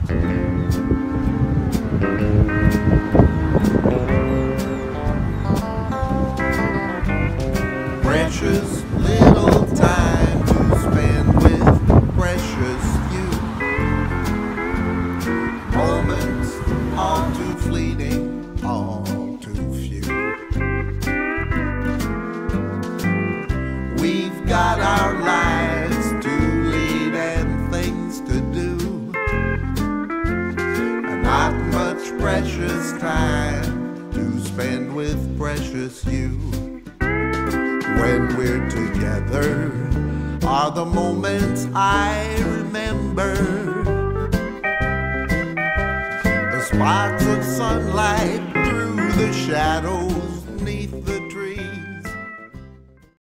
Precious little time to spend with precious you. Moments all too fleeting, all too few. We've got our lives to lead and things to do, and not much precious time to spend with precious you. When we're together are the moments I remember, the spots of sunlight through the shadows